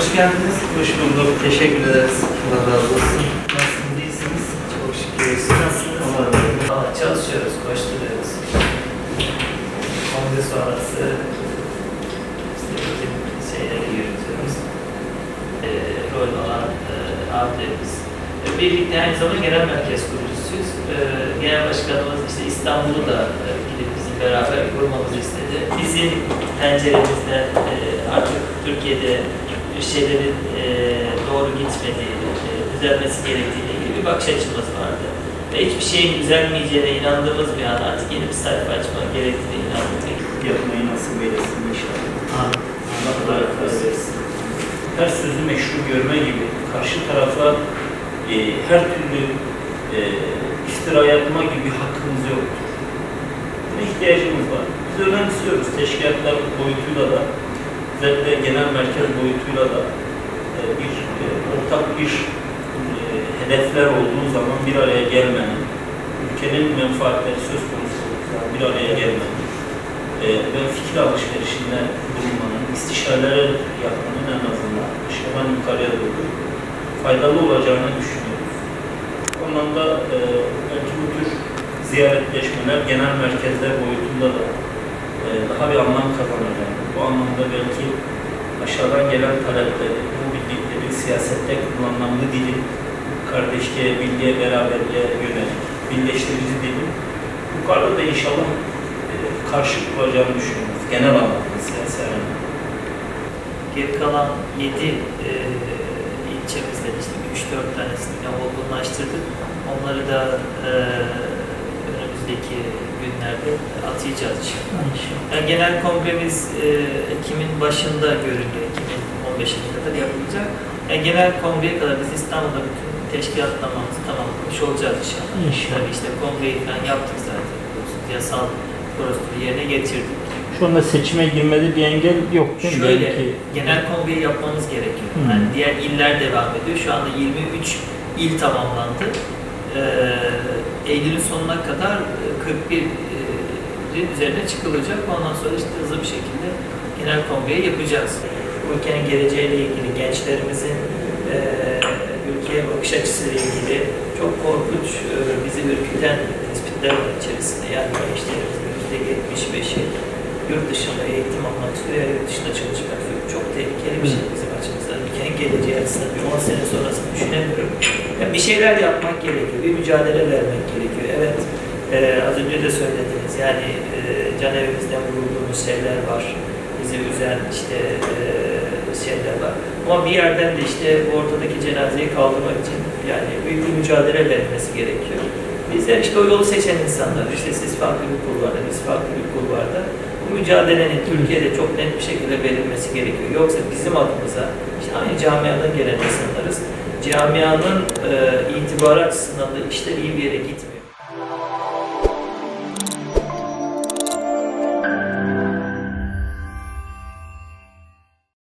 Hoş geldiniz. Hoş bulduk. Teşekkür ederiz. Allah razı olsun. Nasılsınız? İyisiniz? Çok şükür. Nasılsınız? Allah çalışıyoruz, koşturuyoruz. Kongre sonrası işte bütün şeyleri yürütüyoruz. Rol olan abilerimiz. Birlikte aynı zamanda genel merkez kurucusuyuz. Genel başkanımız işte İstanbul'u da gidip bizim beraber kurmamızı istedi. Bizim penceremizden artık Türkiye'de şeylerin doğru gitmediği, düzelmesi gerektiğine ilgili bir bakış açımız vardı. Ve hiçbir şeyin düzelmeyeceğine inandığımız bir an artık yeni bir sayfa açmak gerektiğine inandık. Yapmayı nasip eylesin inşallah. Allah kolaylık versin. Her sözü meşru görme gibi karşı tarafa her türlü iftira yapma gibi hakkımız yoktur. Buna ihtiyacımız var. Biz önemsiyoruz. Teşkilatlar boyutuyla da, özellikle genel merkez boyutuyla da ortak bir hedefler olduğu zaman bir araya gelmenin, ülkenin menfaatleri söz konusu olduğu zaman bir araya gelmenin ve fikir alışverişinde bulunmanın, istişareler yapmanın en azından aşağıdan yukarıya doğru faydalı olacağını düşünüyoruz. Bu anlamda belki bu tür ziyaretleşmeler genel merkezler boyutunda da daha bir anlam kazanacak. Bu anlamda belki aşağıdan gelen talepleri, bu bildikleri siyasette kullanılan bu dilin kardeşliğe, birliğe, beraberliğe yönelik birleştirici dilin yukarıda da inşallah karşılık bulacağını düşünüyoruz. Genel anlamda, siyasi anlamda. Geri kalan 7 ilçemizde işte 3-4 tanesini olgunlaştırdık. Onları da önümüzdeki günlerde atayacağız inşallah. Yani genel kongremiz Ekim'in başında görülüyor. Ekim'in 15'ine kadar yapılacak. Yani genel kongreye kadar biz İstanbul'da bütün teşkilatlamamızı tamamlamış olacağız inşallah. Tabii işte kongreyi falan yaptık zaten. Yasal prosedürü yerine getirdik. Şu anda seçime girmede bir engel yok değil mi? Şöyle, genel kongreyi yapmamız gerekiyor. Yani diğer iller devam ediyor. Şu anda 23 il tamamlandı. Eylül'ün sonuna kadar 41'in üzerine çıkılacak. Ondan sonra işte hızlı bir şekilde genel kongreyi yapacağız. Ülkenin geleceğiyle ilgili, gençlerimizin ülkeye bakış açısıyla ilgili çok korkunç, bizi ürküten tespitler var içerisinde. Yani gençlerimizin %75'i yurt dışında eğitim almak istiyor ya yurt dışında çalışmak istiyor. Çok tehlikeli bir şey bizim açımızdan. Ülkenin geleceği açısından bir 10 sene sonrasını düşünemiyorum. Yani bir şeyler yapmak gerekiyor, bir mücadele vermek gerekiyor. Evet, az önce de söylediniz. Yani can evimizden vurulduğumuz şeyler var. Bizi üzen işte şeyler var. Ama bir yerden de işte bu ortadaki cenazeyi kaldırmak için yani büyük bir mücadele verilmesi gerekiyor. Bizler işte o yolu seçen insanlar, işte siz farklı bir kulvarda, biz farklı bir kulvarda bu mücadelenin Türkiye'de çok net bir şekilde verilmesi gerekiyor. Yoksa bizim adımıza işte aynı camiadan gelen insanlarız. Camianın itibarı açısından da işler iyi bir yere gitmiyor.